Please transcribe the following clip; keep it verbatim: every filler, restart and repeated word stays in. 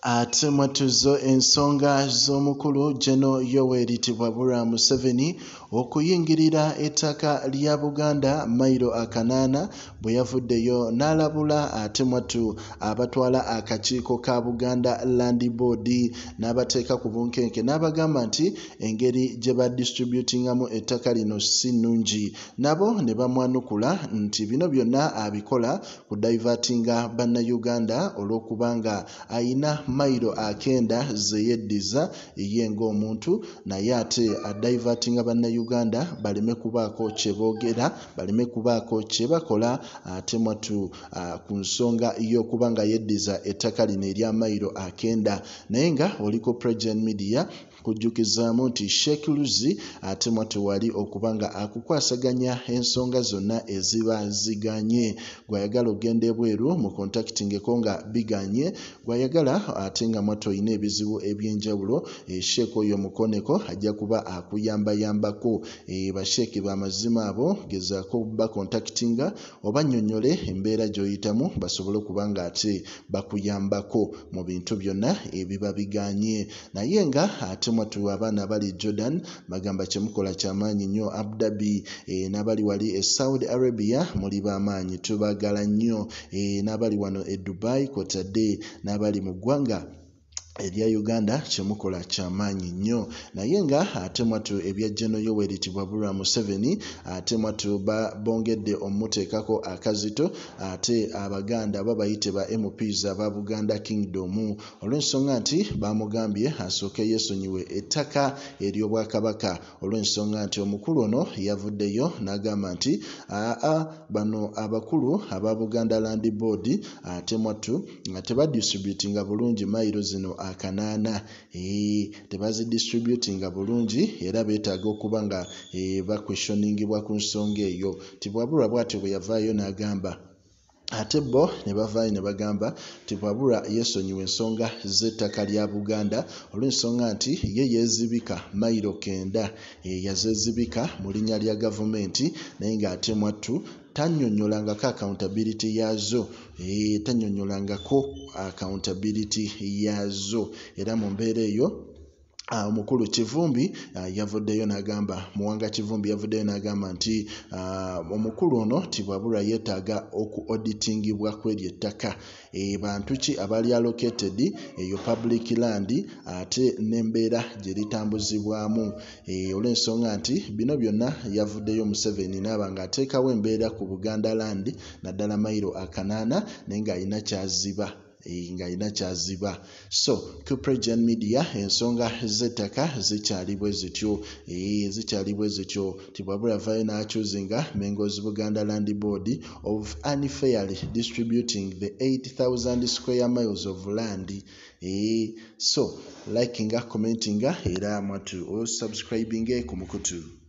ate mwatuzo ensonga z'omukulu Jeno Yoweri Tibwabura Museveni okuyingirira ettaka lya Buganda mailo akanaana bwe yavuddeyo n'alabula ate mwatu abatwala akakiiko ka Buganda Land Board n'abateeka ku bunkenke n'abagamba nti engeri gye badistributingamu ettaka lino si nnungi, nabo ne bamwanukula nti bino byonna abikola ku divertinga bannayuganda olw'okubanga ayina mailo akenda ze yeddiza ye ng'omuntu, naye ate adivertinga bannayuganda baleme kubaako kye boogera, baleme kubaako kye bakola ate mwatu uh, ku nsonga y'okubanga yeddiza ettaka lino erya mailo akenda. Naye nga oliko PROJOURN media kujjukizaamu nti Sheikh Luzi ate mwatu wali okubanga akukwasaganya ensonga zonna eziba ziganye, gwayagala ogenda ebweru mu contactingeko nga biganye, gwayagala ate nga mwatu oyina ebizibu ebyenjawulo e Sheikh oyo mukoneko ajja kuba akuyambayambako. e, basheeki b'amazima abo gezaako ba contactinga oba nnyonnyole embeera gy'oyitamu basobole okubanga ate bakuyambako mu bintu byonna ebiba biganye. Naye nga ate mwatu abaana bali Jordan bagamba kyemukola kyamaanyi nnyo, Abu Dhabi e, n'abali wali e Saudi Arabia muli b'amaanyi tubagala nnyo, e, n'abali wano e Dubai kwotadde n'abali mu ggwanga erya Uganda kyemukola kyamaanyi nnyo. Naye nga ate mwatu ebya Jeno Yoweri Tibwabura Museveni ate mwatu bongedde omuteekako akazito ate abaganda babayite ba M Ps aba Buganda Kingdom olw'ensonga nti bamugambye asooke yeesonyiwe ettaka ery'Obwakabaka, olw'ensonga nti omukulu ono yavuddeyo n'agamba nti aa bano abakulu aba Buganda Land Board ate mwatu tebadistributinga bulungi mailo zino akanaana, e, tebazidistributinga bulungi era beetaaga okuba nga e, bakwestioningibwa ku nsonga eyo. Tibwabura bw'atyo bwe yavaayo n'agamba ate bo ne bavaayo ne bagamba Tibwabura yeesonyiwa ensonga z'ettaka lya Buganda olw'ensonga nti ye yeezibika mailo kenda, e, yazeezibika mu linnya lya gavumenti naye ng'ate mwattu tannyonnyolangako accountability yaazo, e, tannyonnyolangako accountability yaazo era mu mbeera eyo Uh, omukulu Kivumbi uh, yavuddeyo n'agamba Muwanga Kivumbi yavuddeyo n'agamba nti uh, omukulu ono Tibwabura yeetaaga oku auditingibwa kw'eryo ettaka, e, bantu ki abali allocated eyo public land ate n'embeera gye litambuzibwamu, e, olw'ensonga nti bino byonna yavuddeyo Museveni n'aba ng'ateekawo embeera ku Buganda Land naddala mailo akanaana naye ng'alina kyaziba ng'alina kyaziba. So ku PROJOURN media ensonga z'ettaka zikyali bwe zityo, e, zikyali bwe zityo. Tibwabura avaayo n'akyuzinga Members Buganda Land Board of unfairly distributing the eight thousand square miles of land. E, so likinga, commentinga era mwatu o subscribinge ku mukutu.